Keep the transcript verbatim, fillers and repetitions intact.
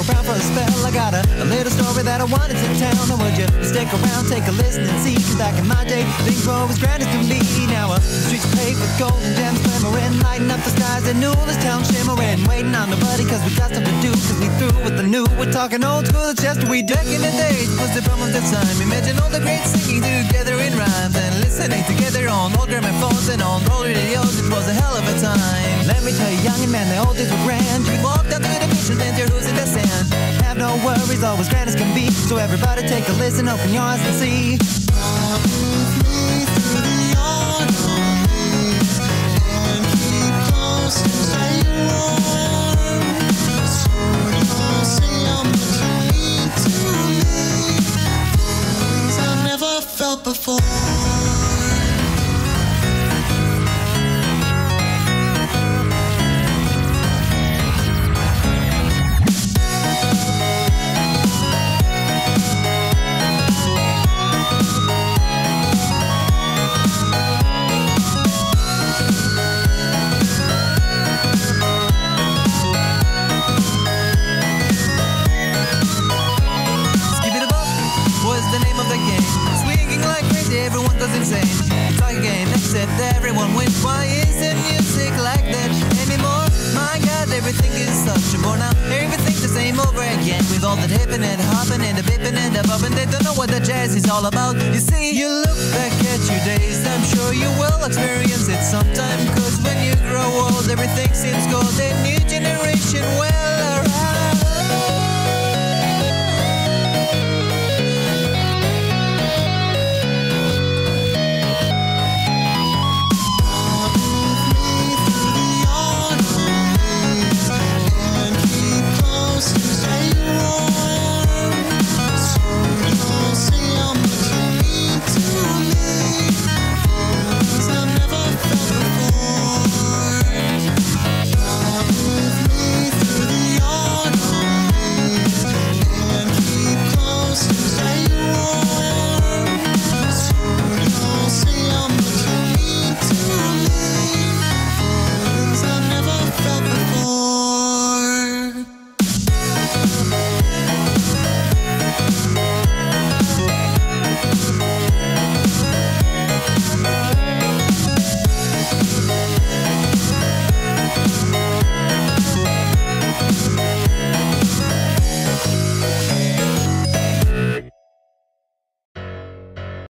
around for a spell. I got a, a little story that I wanted to tell. Now would you stick around, take a listen and see? Cause back in my day, things were as grand as can be. Now uh, the streets are paved with gold and gems glimmering, lighting up the skies and new this town shimmering. Waiting on nobody cause we got stuff to do. Cause we through with the new, we're talking old school, it's just what we do. Back in the days was the problem of the time. Imagine all the great singing together in rhymes and listening together on old gramophones and on old radios. It was a hell of a time. Let me tell you, young and man, the old days were grand. You walk down to the beach and dance your who's in the sand. Have no worries, always grand as can be. So everybody take a listen, open your eyes and see. Walk with me through the autumn leaves and keep close and stay warm. So you'll see how much you mean to me. Things I've never felt before. Everyone goes insane. It's like a game, except everyone wins. Why isn't music like that anymore? My God, everything is such a bore now. Everything's the same over again. With all the hippin' and hoppin' and the bippin' and the boppin', they don't know what the jazz is all about. You see, you look back at your days, I'm sure you will experience it sometime. Cause when you grow old, everything seems cold and you